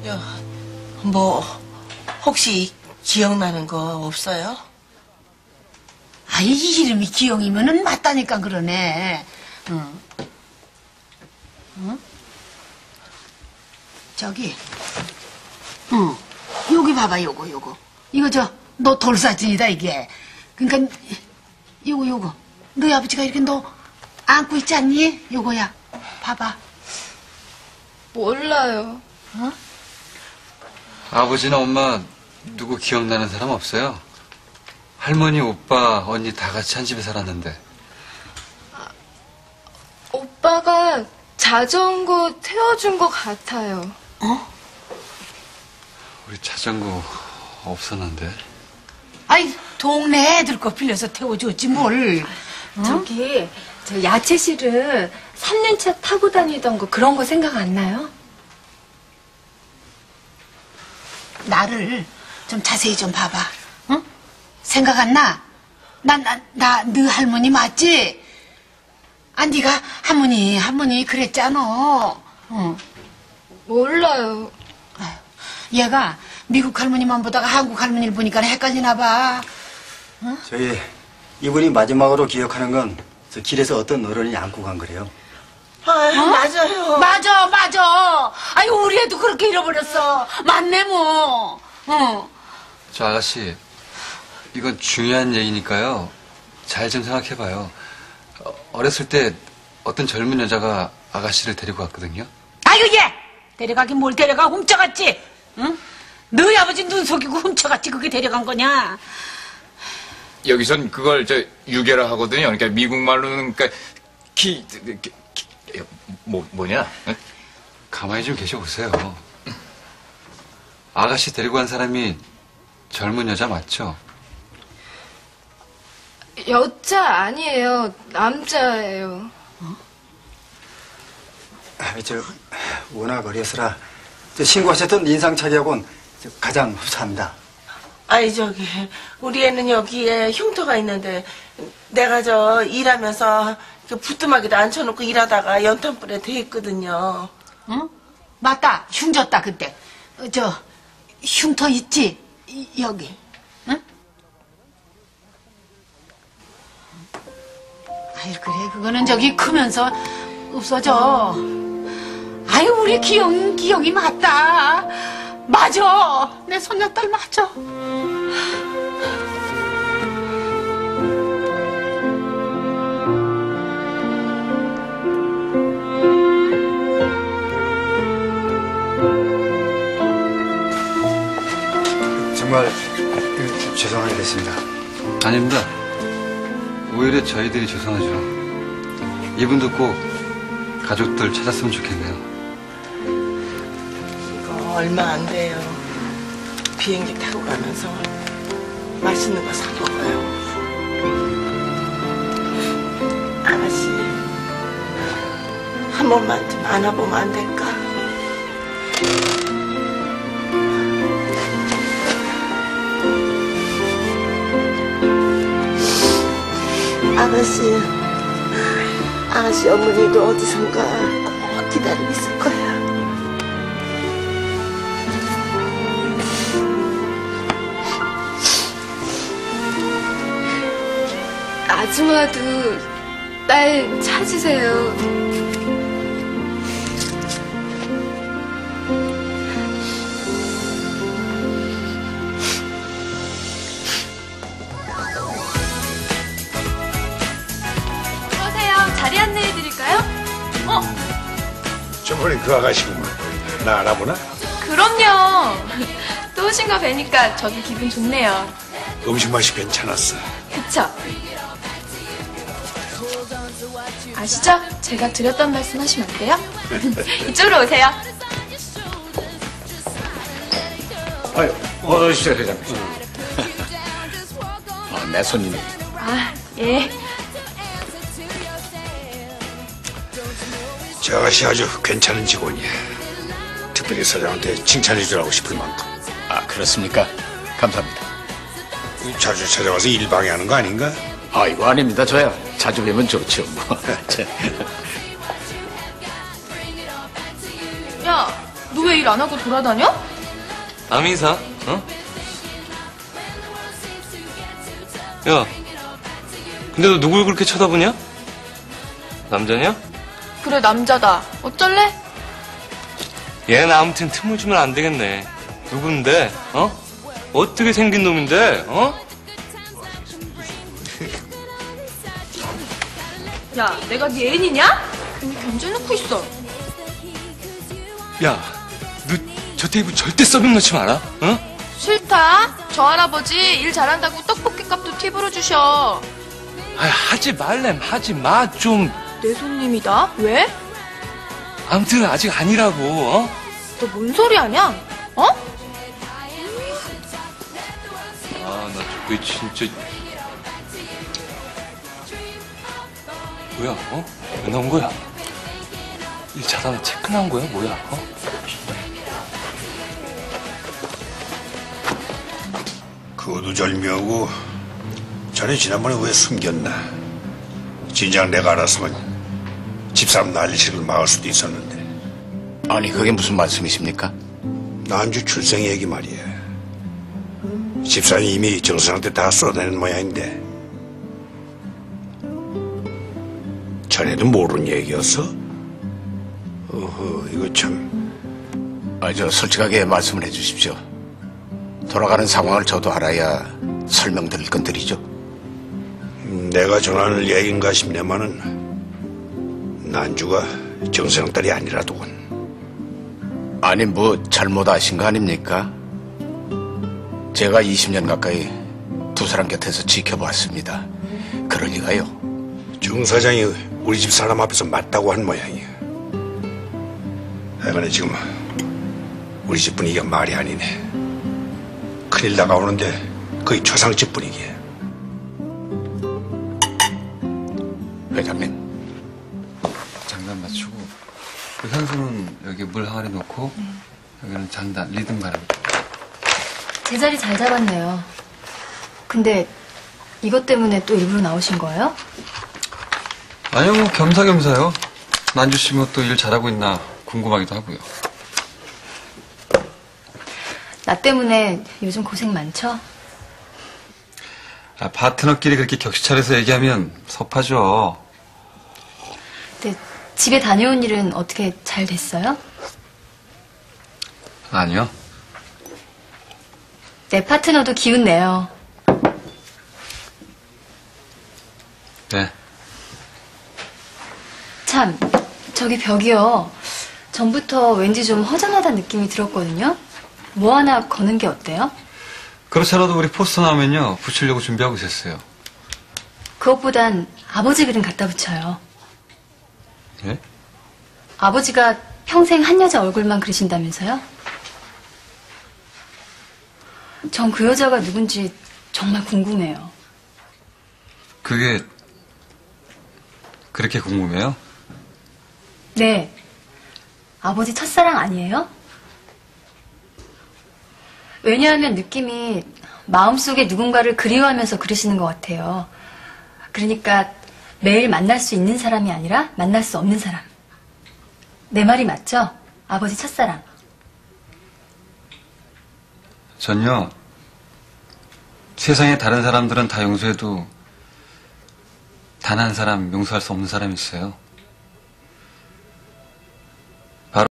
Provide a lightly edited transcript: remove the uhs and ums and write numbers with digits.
야, 뭐 혹시 기억나는 거 없어요? 아이, 이름이 기영이면은 맞다니까 그러네. 응. 응? 저기, 응. 여기 봐봐, 요거. 이거 너 돌사진이다, 이게. 그러니까, 요거. 너희 아버지가 이렇게 너 안고 있지 않니? 요거야. 봐봐. 몰라요. 어? 아버지나 엄마 누구 기억나는 사람 없어요? 할머니, 오빠, 언니 다 같이 한 집에 살았는데. 오빠가 자전거 태워준 것 같아요. 어? 우리 자전거 없었는데. 아이, 동네 애들 거 빌려서 태워줬지, 뭘. 어? 저기, 저 야채실은 3년차 타고 다니던 거 그런 거 생각 안 나요? 나를 좀 자세히 좀 봐봐. 응? 생각 안 나? 너 할머니 맞지? 아, 네가 할머니 그랬잖아. 응. 몰라요. 아유, 얘가 미국 할머니만 보다가 한국 할머니를 보니까 헷갈리나 봐. 응? 저희 이분이 마지막으로 기억하는 건 저 길에서 어떤 어른이 안고 간 거래요. 아, 맞아요. 맞아. 아유, 우리 애도 그렇게 잃어버렸어. 맞네, 뭐. 응. 저 아가씨, 이건 중요한 얘기니까요. 잘 좀 생각해봐요. 어렸을 때 어떤 젊은 여자가 아가씨를 데리고 갔거든요. 아유, 얘! 데려가긴 뭘 데려가, 훔쳐갔지? 응? 너희 아버지 눈 속이고 훔쳐갔지, 그게 데려간 거냐? 여기선 그걸 유괴라 하거든요. 그러니까 미국 말로는 그러니까 뭐냐? 응? 가만히 좀 계셔보세요. 아가씨 데리고 간 사람이 젊은 여자 맞죠? 여자 아니에요. 남자예요. 워낙 어려서라 신고하셨던 인상착의하고는 가장 흡사합니다. 아니 저기 우리 애는 여기에 흉터가 있는데 내가 일하면서 부뚜막에다 앉혀놓고 일하다가 연탄불에 대 있거든요. 응? 맞다. 흉졌다, 그때. 흉터 있지? 여기. 응? 아유, 그래. 그거는 크면서 없어져. 아유, 우리 기영이 맞다. 맞아. 내 손녀딸 맞아. 정말 죄송하게 됐습니다. 아닙니다. 오히려 저희들이 죄송하죠. 이분도 꼭 가족들 찾았으면 좋겠네요. 이거 얼마 안 돼요. 비행기 타고 가면서 맛있는 거 사 먹어요. 아가씨 한 번만 좀 안아보면 안 될까? 아가씨 어머니도 어디선가 꼭 기다리고 있을 거야. 아줌마도 딸 찾으세요. 자리 안내해드릴까요? 저번에 그 아가씨구만. 나 알아보나? 그럼요. 또 오신 거 뵈니까 저도 기분 좋네요. 음식 맛이 괜찮았어. 그쵸? 아시죠? 제가 드렸던 말씀 하시면 안 돼요? 이쪽으로 오세요. 아유, 어서 오십시오, 회장님. 내 손님이. 아, 예. 저 아가씨 아주 괜찮은 직원이야. 특별히 사장한테 칭찬해 주라고 싶을 만큼. 아, 그렇습니까? 감사합니다. 자주 찾아와서 일 방해하는 거 아닌가? 아이고, 아닙니다. 저야 자주 뵈면 좋죠, 뭐. 야, 너 왜 일 안 하고 돌아다녀? 남인사? 어? 야, 근데 너 누굴 그렇게 쳐다보냐? 남자냐? 그래, 남자다. 어쩔래? 얘는 아무튼 틈을 주면 안 되겠네. 누군데? 어? 어떻게 생긴 놈인데? 어? 야, 내가 네 애인이냐? 괜히 견제해놓고 있어. 야, 너 저 테이블 절대 서빙 넣지 마라. 어? 싫다. 저 할아버지 일 잘한다고 떡볶이 값도 팁으로 주셔. 아, 하지 말렘, 하지 마, 좀. 내 손님이다. 왜? 아무튼 아직 아니라고, 어? 너 뭔 소리 하냐? 어? 아, 나 저게 진짜. 뭐야, 어? 왜 나온 거야? 일 잘하나 체크 나온 거야, 뭐야, 어? 그것도 절묘하고 자네 지난번에 왜 숨겼나? 진작 내가 알았으면 집사람 난리치를 막을 수도 있었는데. 아니, 그게 무슨 말씀이십니까? 난주 출생 얘기 말이야. 집사람이 이미 정선한테 다 쏟아내는 모양인데 자네도 모르는 얘기였어? 어허, 이거 참. 저 솔직하게 말씀을 해주십시오. 돌아가는 상황을 저도 알아야 설명드릴 건 드리죠. 내가 전할 얘기인가 싶네만은 난주가 정선영 딸이 아니라더군. 아니, 뭐 잘못 아신 거 아닙니까? 제가 20년 가까이 두 사람 곁에서 지켜봤습니다. 그럴 리가요. 정 사장이 우리 집 사람 앞에서 맞다고 한 모양이야. 하여간에 지금 우리 집 분위기가 말이 아니네. 큰일 다가오는데 거의 초상집 분위기야. 회장님. 장단 맞추고 그 현수는 여기 물 항아리 놓고 여기는 장단 리듬 가랍니다. 제 자리 잘 잡았네요. 근데 이것 때문에 또 일부러 나오신 거예요? 아니요, 뭐 겸사겸사요. 난주 씨 뭐 또 일 잘하고 있나 궁금하기도 하고요. 나 때문에 요즘 고생 많죠? 아, 파트너끼리 그렇게 격시 차려서 얘기하면 섭하죠. 근데 집에 다녀온 일은 어떻게 잘 됐어요? 아니요. 내 파트너도 기운 내요. 네. 참, 저기 벽이요. 전부터 왠지 좀 허전하다는 느낌이 들었거든요. 뭐 하나 거는 게 어때요? 그렇지 않아도 우리 포스터 나오면요 붙이려고 준비하고 있었어요. 그것보단 아버지 그림 갖다 붙여요. 예? 아버지가 평생 한 여자 얼굴만 그리신다면서요? 전 그 여자가 누군지 정말 궁금해요. 그게 그렇게 궁금해요? 네. 아버지 첫사랑 아니에요? 왜냐하면 느낌이 마음속에 누군가를 그리워하면서 그리시는 것 같아요. 그러니까 매일 만날 수 있는 사람이 아니라 만날 수 없는 사람. 내 말이 맞죠? 아버지 첫사랑. 전요. 세상에 다른 사람들은 다 용서해도 단 한 사람 용서할 수 없는 사람이 있어요.